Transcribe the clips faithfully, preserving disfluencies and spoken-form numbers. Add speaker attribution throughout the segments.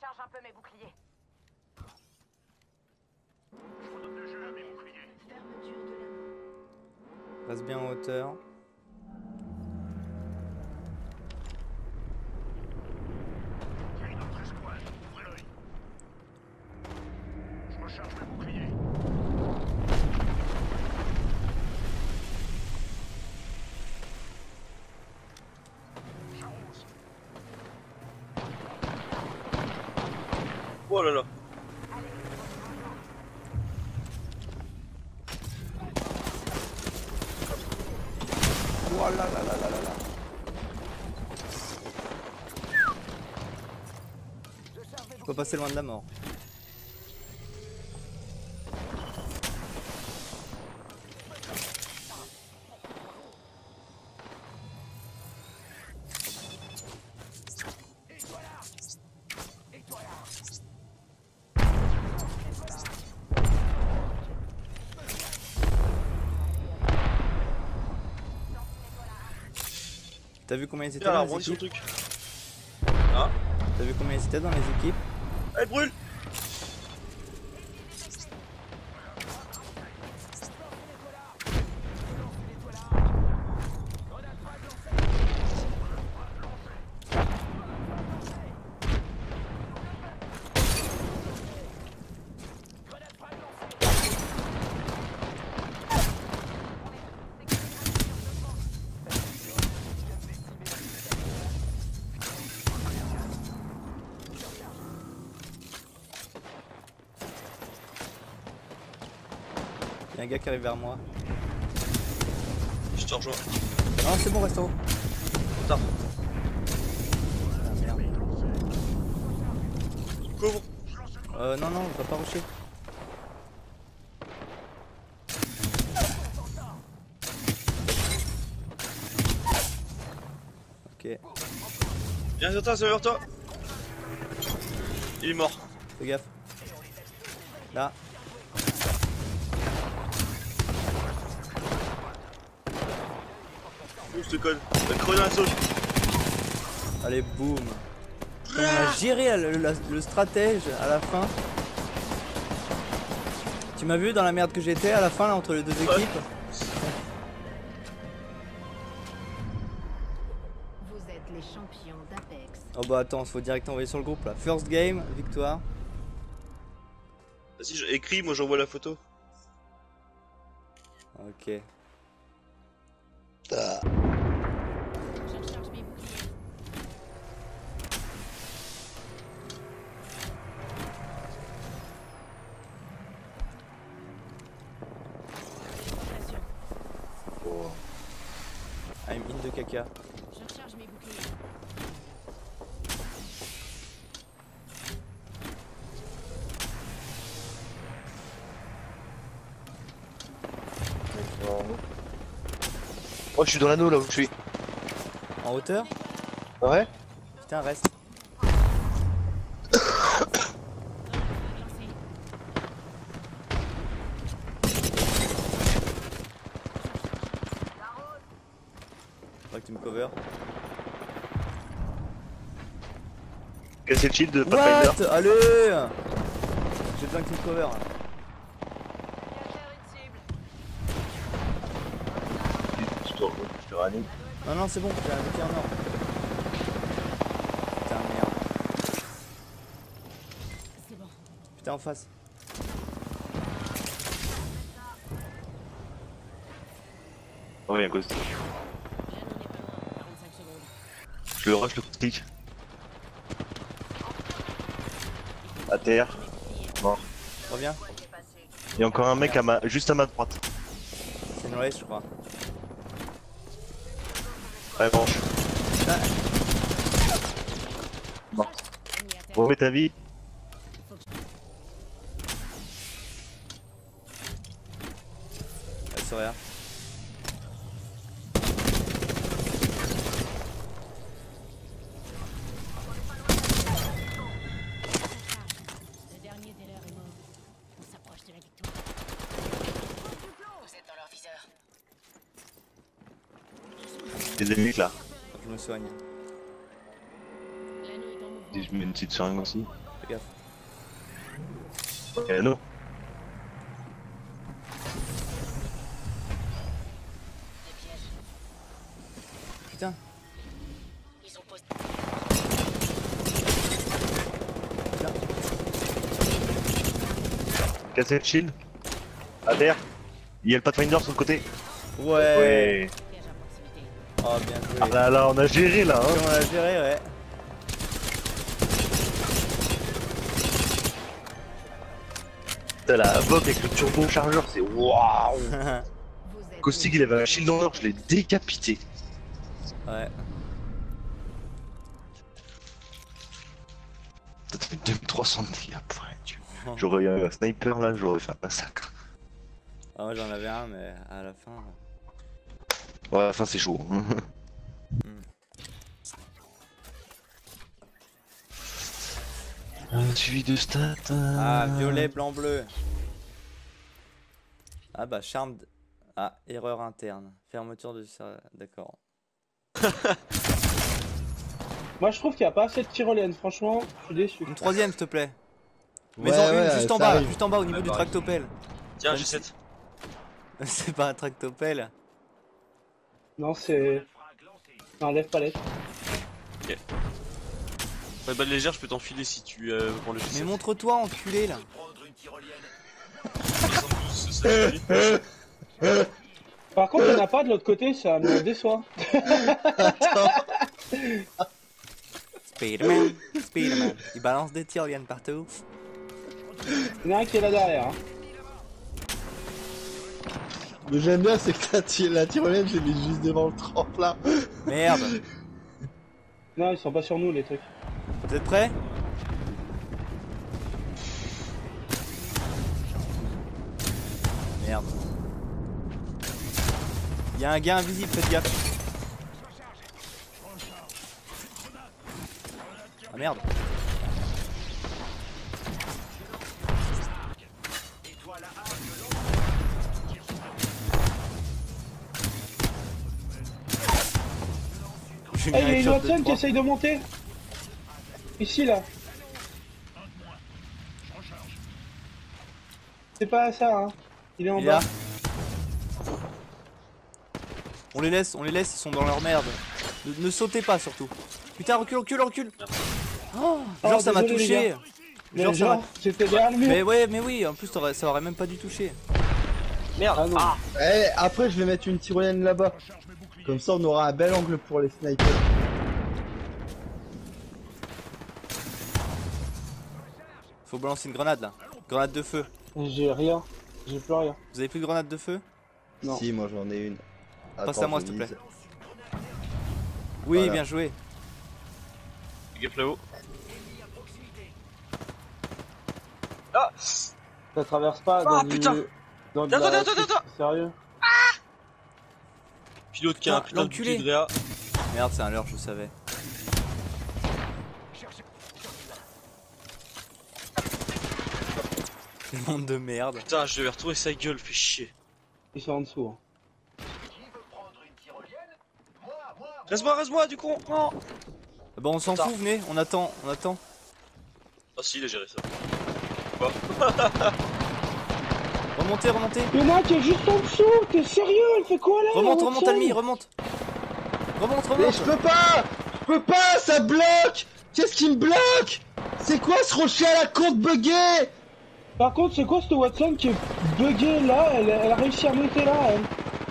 Speaker 1: recharge un peu mes boucliers.
Speaker 2: Je redonne le jeu à mes boucliers.
Speaker 3: Fermeture de l'anneau.
Speaker 4: Reste bien en hauteur.
Speaker 2: Il y a une autre escouade. Ouvrez l'œil. Je recharge mes boucliers. J'arrose.
Speaker 5: Oh là là.
Speaker 4: Oh là là là là là là. Je peux passer loin de la mort. T'as vu combien ils étaient
Speaker 5: Tiens,
Speaker 4: dans
Speaker 5: là,
Speaker 4: les
Speaker 5: son
Speaker 4: équipes?
Speaker 5: truc. Ah,
Speaker 4: T'as vu combien ils étaient dans les équipes?
Speaker 5: elle brûle.
Speaker 4: Y'a un gars qui arrive vers moi.
Speaker 5: Je te rejoins.
Speaker 4: Non, c'est bon, reste en haut.
Speaker 5: Putain.
Speaker 4: Ah merde.
Speaker 5: Couvre.
Speaker 4: Euh, non, non, on va pas rusher. Ok,
Speaker 5: Viens sur toi, c'est vers toi. Il est mort.
Speaker 4: fais gaffe. Là.
Speaker 5: Ouf, ce code. T'as crevé dans la sauce.
Speaker 4: Allez, boum. On a géré le, la- le stratège à la fin. Tu m'as vu dans la merde que j'étais à la fin là entre les deux équipes?
Speaker 3: Vous êtes les champions d'Apex.
Speaker 4: Oh bah attends, faut direct envoyer sur le groupe là. First game, victoire.
Speaker 5: Vas-y, je- écris, moi j'envoie la photo.
Speaker 4: Ok.
Speaker 3: Je recharge mes boucliers. Téléportation.
Speaker 4: I'm in de caca.
Speaker 3: Je recharge mes boucliers.
Speaker 6: Oh, je suis dans l'anneau là où je suis.
Speaker 4: En hauteur?
Speaker 6: Ouais.
Speaker 4: Putain, reste.
Speaker 3: Lancé.
Speaker 4: Faudrait que tu me cover.
Speaker 6: Casser le shield de Pathfinder.
Speaker 4: What? Allez! J'ai besoin que tu me cover.
Speaker 6: Je te, je te ranime.
Speaker 4: Non, non, c'est bon, j'ai un outil en or. Putain, merde.
Speaker 3: C'est bon.
Speaker 4: Putain, en face.
Speaker 6: Oh, y'a un ghost.
Speaker 3: L'anneau n'est pas loin. quarante-cinq secondes.
Speaker 6: Je le rush, le clic. À terre. Mort.
Speaker 4: Reviens.
Speaker 6: Il y a encore un mec à ma, juste à ma droite.
Speaker 4: C'est une race, je crois.
Speaker 6: Ouais, branche.
Speaker 4: Putain,
Speaker 6: Mort. Remets ta vie.
Speaker 4: elle se regarde.
Speaker 3: Le dernier des leurs est mort. On s'approche de la victoire.
Speaker 1: Vous êtes dans leur viseur.
Speaker 6: Des ennemis là.
Speaker 4: Je me soigne.
Speaker 3: L'anneau est en mouvement.
Speaker 6: Si je mets une petite seringue aussi.
Speaker 4: Fais gaffe.
Speaker 6: Euh, non.
Speaker 1: Des pièges.
Speaker 4: Putain.
Speaker 1: Ils ont posté.
Speaker 6: Casser le shield. À terre. Il y a le Pathfinder sur le côté.
Speaker 4: Ouais.
Speaker 6: Ouais.
Speaker 3: Piège à proximité.
Speaker 4: Oh bien joué.
Speaker 6: Ah là là, on a géré là. Hein.
Speaker 4: On l'a géré, ouais.
Speaker 6: Putain, la Vogue avec le turbo chargeur, c'est waouh. Caustic, il avait un shield en or, je l'ai décapité.
Speaker 4: Ouais.
Speaker 6: Ça te fait deux mille trois cents de dégâts pour un dieu. J'aurais eu un sniper là, j'aurais fait un massacre.
Speaker 4: Ah ouais, j'en avais un, mais à la fin.
Speaker 6: Ouais, à la fin, c'est chaud. Un suivi de stats.
Speaker 4: Ah, violet, blanc, bleu. Ah bah, charme. d- Ah, erreur interne. Fermeture de. ser- D'accord.
Speaker 7: Moi je trouve qu'il n'y a pas assez de tyroliennes, franchement, je suis déçu.
Speaker 4: Une troisième, s'il te plaît.
Speaker 8: Ouais,
Speaker 4: Mais en une,
Speaker 8: ouais,
Speaker 4: juste en
Speaker 8: ça
Speaker 4: bas,
Speaker 8: arrive.
Speaker 4: juste en bas, au niveau
Speaker 5: Ouais,
Speaker 4: du
Speaker 5: pareil.
Speaker 4: tractopelle.
Speaker 5: Tiens, G sept.
Speaker 4: C'est pas un tractopelle.
Speaker 7: Non, c'est. Non, lève palette.
Speaker 5: Ouais, balle légère, je peux t'enfiler si tu euh, prends le G sept.
Speaker 4: Mais montre-toi, enculé là.
Speaker 2: Prendre une tyrolienne.
Speaker 5: soixante-douze, ça fait
Speaker 7: Par contre, il n'y en a pas de l'autre côté, ça me déçoit.
Speaker 4: Spiderman, Spiderman. Il balance des tyroliennes partout.
Speaker 7: Il y en a un qui est là derrière. Hein.
Speaker 8: Mais j'aime bien, c'est que la, ty- la tyrolienne, je l'ai mis juste devant le tremplin.
Speaker 4: Merde.
Speaker 7: Non, ils sont pas sur nous les trucs.
Speaker 4: Vous êtes prêts? Merde. Il y a un gars invisible, faites gaffe. Ah merde. J'ai
Speaker 7: Eh, il y a une
Speaker 4: headshot de
Speaker 7: Watson qui
Speaker 4: trois.
Speaker 7: essaye de monter. Ici là. C'est pas ça, hein. Il est en
Speaker 4: Il est
Speaker 7: bas.
Speaker 4: là. On les laisse, on les laisse, ils sont dans leur merde. Ne, ne sautez pas surtout. Putain, recule, recule, recule. Oh, genre
Speaker 7: Oh,
Speaker 4: ça m'a
Speaker 7: désolé, les
Speaker 4: touché.
Speaker 7: gars. Mais
Speaker 4: Genre ça m'a.
Speaker 7: genre, c'était derrière le mur.
Speaker 4: Mais ouais, mais oui, en plus ça aurait, ça aurait même pas dû toucher.
Speaker 7: Ah non.
Speaker 8: Eh, après, je vais mettre une tyrolienne là-bas. Comme ça, on aura un bel angle pour les snipers.
Speaker 4: Faut balancer une grenade là. Grenade de feu.
Speaker 7: J'ai rien. J'ai plus rien.
Speaker 4: Vous avez plus de grenade de feu?
Speaker 7: Non.
Speaker 8: Si, moi j'en ai une.
Speaker 4: Passe
Speaker 8: Attends,
Speaker 4: à moi,
Speaker 8: je
Speaker 4: s'il te
Speaker 8: vise.
Speaker 4: plaît. Oui,
Speaker 8: Voilà.
Speaker 4: bien joué.
Speaker 5: Gaffe là-haut.
Speaker 7: Ça traverse pas dans
Speaker 5: Ah,
Speaker 7: du...
Speaker 5: putain.
Speaker 7: Dans de
Speaker 5: Attends,
Speaker 7: la...
Speaker 5: attends, attends, attends.
Speaker 7: Sérieux?
Speaker 5: Pilote qui a un
Speaker 4: Ah,
Speaker 5: putain de
Speaker 4: l'enculé.
Speaker 5: bouclier de réa.
Speaker 4: Merde, c'est un leurre, je savais. Monde de merde.
Speaker 5: Putain, je devais retrouver sa gueule, fait chier.
Speaker 7: Ils sont en dessous. Hein.
Speaker 5: Reste-moi, reste-moi, du con. Non.
Speaker 4: Bon, on s'en
Speaker 5: Putain.
Speaker 4: fout, venez, on attend, on attend.
Speaker 5: Ah si, il a géré ça.
Speaker 4: Remontez, remontez.
Speaker 7: Il y en a un qui est juste en dessous. T'es sérieux? Elle fait quoi là?
Speaker 4: Remonte,
Speaker 7: la
Speaker 4: remonte,
Speaker 7: Watson?
Speaker 4: Almi, remonte. Remonte,
Speaker 8: Mais
Speaker 4: remonte.
Speaker 8: je peux pas! Je peux pas, ça bloque! Qu'est-ce qui me bloque? C'est quoi ce rocher à la côte buggé?
Speaker 7: Par contre, c'est quoi cette Watson qui est buggée là? Elle, elle a réussi à monter là, elle.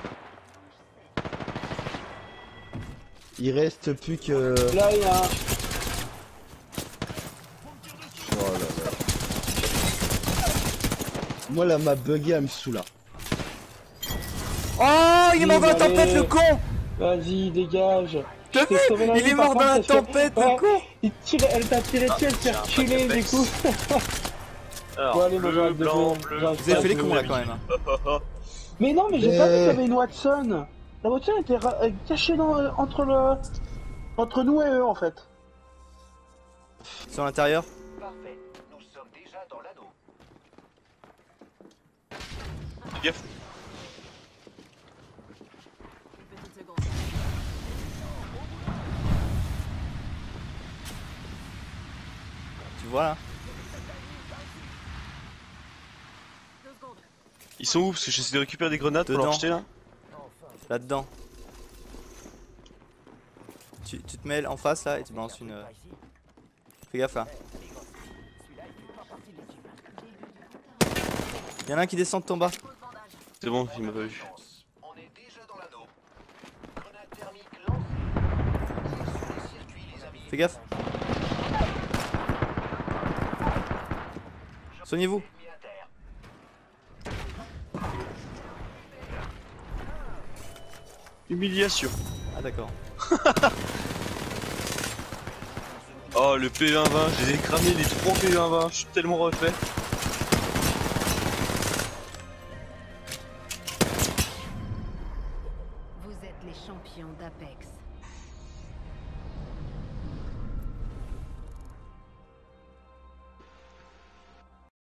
Speaker 8: Il reste plus que...
Speaker 7: Là, il y a un...
Speaker 8: Oh là là. Moi la map buggée, elle me saoule là.
Speaker 4: Oh, il est mort dans la
Speaker 7: Allez.
Speaker 4: tempête, le con.
Speaker 7: Vas-y, dégage.
Speaker 4: T'as
Speaker 7: Je t'ai
Speaker 4: vu?
Speaker 7: sauvé la
Speaker 4: Il
Speaker 7: vie,
Speaker 4: est
Speaker 7: par
Speaker 4: mort dans
Speaker 7: contre,
Speaker 4: la
Speaker 7: parce que-
Speaker 4: tempête,
Speaker 7: Ouais,
Speaker 4: le con.
Speaker 7: il tire, elle t'a tiré dessus, elle s'est
Speaker 5: j'ai un
Speaker 7: reculée
Speaker 5: paquet
Speaker 7: du
Speaker 5: d'Apex.
Speaker 7: coup.
Speaker 5: Alors,
Speaker 7: Bon, allez, moi,
Speaker 5: bleu,
Speaker 7: j'arrête de
Speaker 5: blanc,
Speaker 7: jouer.
Speaker 5: bleu.
Speaker 7: J'arrête
Speaker 4: Vous avez fait les
Speaker 5: bleu,
Speaker 4: cons là
Speaker 5: bleu,
Speaker 4: quand même. hein.
Speaker 7: Mais non, mais j'ai
Speaker 8: Mais-
Speaker 7: pas vu qu'il y avait une Watson. La Watson était ra- euh, cachée dans, euh, entre le... Entre nous et eux en fait.
Speaker 4: Sur l'intérieur.
Speaker 2: Parfait. Nous sommes déjà dans l'anneau.
Speaker 5: Fais gaffe.
Speaker 1: Une petite seconde.
Speaker 4: Tu vois là.
Speaker 5: Ils sont où? Parce que j'essaie de récupérer des grenades pour
Speaker 4: Dedans.
Speaker 5: leur jeter là.
Speaker 4: Là-dedans. Tu, tu te mets en face là et tu balances une... euh, Fais gaffe là. Y'en a un qui descend de ton bas.
Speaker 5: C'est bon, il m'a pas vu.
Speaker 2: On est déjà dans l'anneau. Grenade thermique lancée. Sur le circuit, les amis.
Speaker 4: Fais gaffe. Soignez-vous.
Speaker 2: Mis à terre.
Speaker 5: Humiliation.
Speaker 4: Ah d'accord.
Speaker 5: Oh le P un vingt, je les ai cramés les trois P un vingt, je suis tellement refait.